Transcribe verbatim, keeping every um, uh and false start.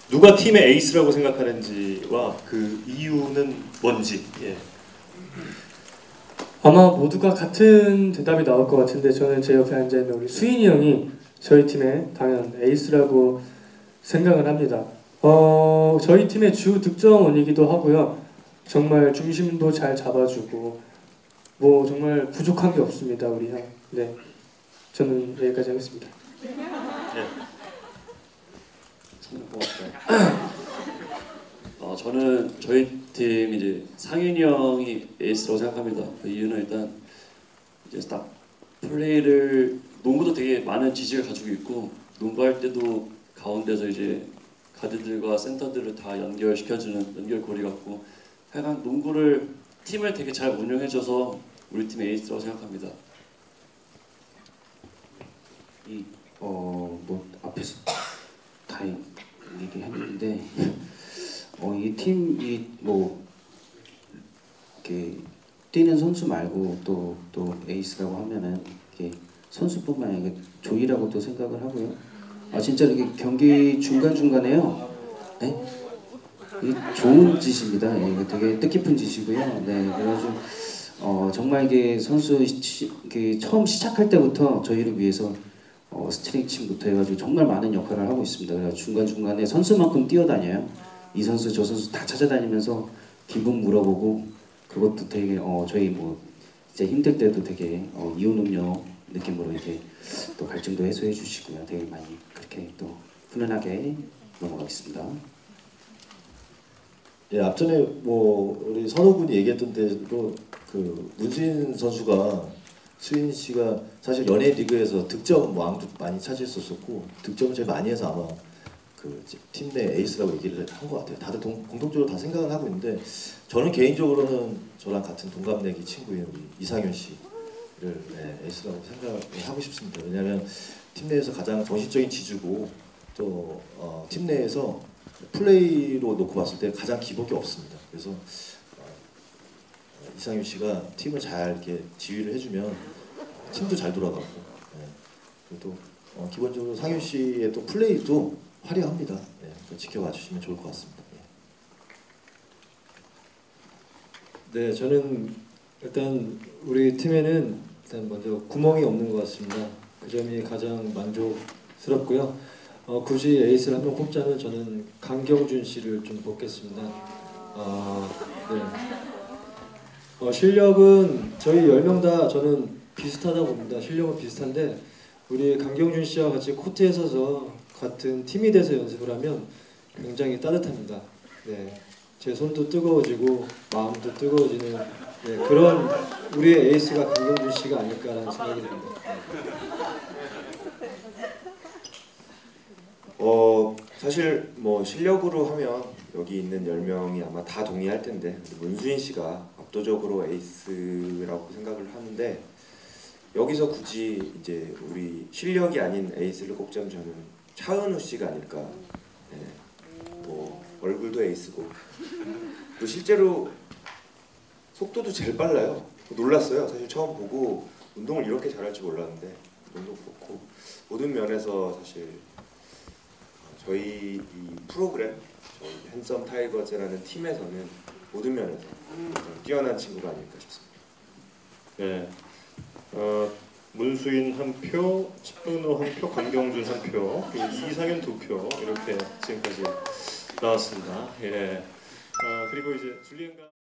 누가 팀의 에이스라고 생각하는지와 그 이유는 뭔지. 예. 아마 모두가 같은 대답이 나올 것 같은데 저는 제 옆에 앉아있는 우리 수인이 형이 저희 팀의 당연 에이스라고 생각을 합니다. 어, 저희 팀의 주 득점원이기도 하고요. 정말 중심도 잘 잡아주고 뭐 정말 부족한 게 없습니다, 우리 형. 네, 저는 여기까지 하겠습니다. 예. 참 고맙다. 어, 저는 저희 팀 이제 상윤이 형이 에이스라고 생각합니다. 그 이유는 일단 이제 딱 플레이를 농구도 되게 많은 지식을 가지고 있고 농구할 때도 가운데서 이제 가드들과 센터들을 다 연결시켜주는 연결고리 같고 하여간 농구를 팀을 되게 잘 운영해줘서 우리 팀 에이스라고 생각합니다. 이 어 뭐 앞에서 다 얘기했는데 어 이 팀이 뭐 이렇게 뛰는 선수 말고 또 또 에이스라고 하면은 이게 선수뿐만 아니라 조이라고도 생각을 하고요. 아 진짜 이게 경기 중간 중간에요. 네? 이게 좋은 짓입니다. 예, 이게 되게 뜻깊은 짓이고요. 네, 그래가지고 어 정말 이게 선수 시, 이게 처음 시작할 때부터 저희를 위해서 어, 스트레칭부터 해가지고 정말 많은 역할을 하고 있습니다. 그래서 중간중간에 선수만큼 뛰어다녀요. 이 선수 저 선수 다 찾아다니면서 기분 물어보고 그것도 되게 어, 저희 뭐 진짜 힘들 때도 되게 어, 이온 음료 느낌으로 이렇게 또 갈증도 해소해 주시고요. 되게 많이 그렇게 또 훈훈하게 넘어가겠습니다. 예, 앞전에 뭐 우리 선호 군이 얘기했던 대로 그 문수인 선수가 수인 씨가 사실 연예인 리그에서 득점 왕도 많이 차지했었었고 득점을 제일 많이 해서 아마 그 팀 내 에이스라고 얘기를 한 것 같아요. 다들 동, 공통적으로 다 생각을 하고 있는데 저는 개인적으로는 저랑 같은 동갑내기 친구인 우리 이상윤 씨를 네, 에이스라고 생각을 하고 싶습니다. 왜냐하면 팀 내에서 가장 정신적인 지주고 또 어, 팀 내에서 플레이로 놓고 봤을 때 가장 기복이 없습니다. 그래서 이상윤 씨가 팀을 잘 이렇게 지휘를 해주면 팀도 잘 돌아가고, 네. 그리고 또 어, 기본적으로 상윤 씨의 또 플레이도 화려합니다. 네. 또 지켜봐 주시면 좋을 것 같습니다. 네. 네, 저는 일단 우리 팀에는 일단 먼저 구멍이 없는 것 같습니다. 그 점이 가장 만족스럽고요. 어, 굳이 에이스를 한 명 뽑자면 저는 강경준 씨를 좀 뽑겠습니다. 어, 네. 어, 실력은 저희 열 명 다 저는 비슷하다고 봅니다. 실력은 비슷한데 우리 강경준 씨와 같이 코트에 서서 같은 팀이 돼서 연습을 하면 굉장히 따뜻합니다. 네, 제 손도 뜨거워지고 마음도 뜨거워지는 네, 그런 우리의 에이스가 강경준 씨가 아닐까라는 생각이 듭니다. 어 사실 뭐 실력으로 하면 여기 있는 열 명이 아마 다 동의할 텐데 문수인 씨가 압도적으로 에이스라고 생각을 하는데 여기서 굳이 이제 우리 실력이 아닌 에이스를 꼽자면 저는 차은우 씨가 아닐까. 네. 뭐 얼굴도 에이스고 또 실제로 속도도 제일 빨라요. 놀랐어요. 사실 처음 보고 운동을 이렇게 잘할 줄 몰랐는데 운동 그렇고 모든 면에서 사실 저희 이 프로그램 저희 핸섬 타이거즈라는 팀에서는 모든 면에서 뛰어난 친구가 아닐까 싶습니다. 네. 어, 문수인 한 표, 차은우 한 표, 강경준 한 표, 이상윤 두 표 이렇게 지금까지 나왔습니다. 예. 어, 그리고 이제 줄리엔가